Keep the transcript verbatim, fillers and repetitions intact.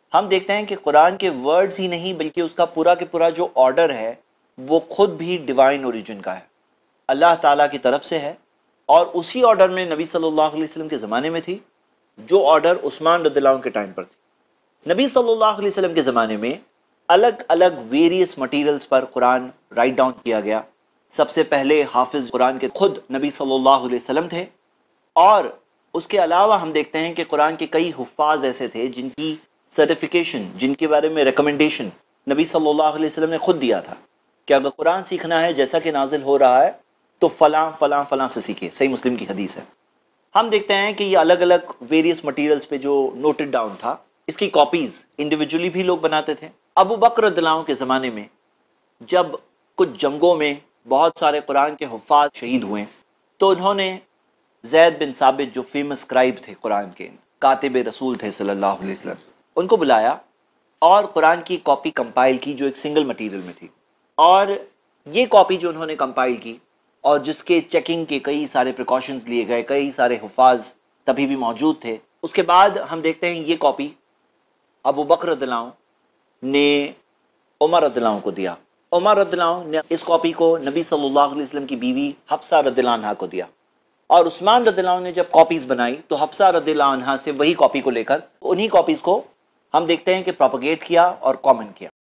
ہم دیکھتے ہیں کہ قرآن کے ورڈز ہی نہیں بلکہ اس کا پورا کے پورا جو آرڈر ہے وہ خود بھی ڈیوائن اوریجن کا ہے، اللہ تعالیٰ کی طرف سے ہے، اور اسی آرڈر میں نبی صلی اللہ علیہ وسلم کے زمانے میں تھی جو آرڈر عثمان رضی اللہ عنہ کے ٹائم پر تھی۔ نبی صلی اللہ علیہ وسلم کے زمانے میں الگ الگ ویریس مٹیریلز پر قرآن رائٹ ڈاؤن کیا گیا۔ سب سے پہلے حافظ قرآن کے خود نبی صلی اللہ علیہ وسلم تھے، اور اس کے علاوہ ہم دیکھتے ہیں کہ قرآن کے کئی حفاظ ایسے تھے جن کی سرٹیفیکیشن، جن کے بارے میں ریکمنڈیشن نبی صلی اللہ علیہ وسلم نے خود دیا تھا کہ اگر قرآن سیکھنا ہے جیسا کہ نازل ہو رہا ہے تو فلاں فلاں فلاں سے سیکھے۔ صحیح مسلم کی حدیث ہے۔ ہم دیکھتے ہیں کہ یہ الگ الگ ویریس مٹیریلز پہ جو نوٹڈ ڈاؤن تھا، اس کی کاپیز انڈیویجولی بھی لوگ بناتے تھے۔ ابو بکر رضی اللہ عنہ کے زمانے میں جب کچھ جنگوں میں بہت سارے قرآن کے حفاظ شہید ہوئے تو انہوں نے زید بن ثابت جو فیمس اسکرائب تھے، قرآن کے کاتب رسول تھے صلی اللہ علیہ وسلم، ان کو بلایا اور قرآن کی کاپی کمپائل کی جو ایک سنگل مٹیریل میں تھی، اور یہ کاپی جو انہوں نے کمپائل کی اور جس کے چیکنگ کے کئی سارے پریکاشنز لیے گئے، کئی سارے حفاظ تبھی بھی موجود تھے، اس کے بعد ہم دیکھتے ہیں یہ کاپی ابو بکر رضی اللہ عنہ نے عمر رضی اللہ عنہ کو دیا۔ عمر رضی اللہ عنہ نے اس کاپی کو نبی صلی اللہ علیہ وسلم کی بیوی حفصہ رضی اللہ عنہ کو دیا، اور عثمان رضی اللہ عنہ نے جب کاپیز بنائی تو حفصہ رضی اللہ عنہ سے وہی کاپی کو لے کر انہی کاپیز کو ہم دیکھتے ہیں کہ پروپیگیٹ کیا اور کامن کیا۔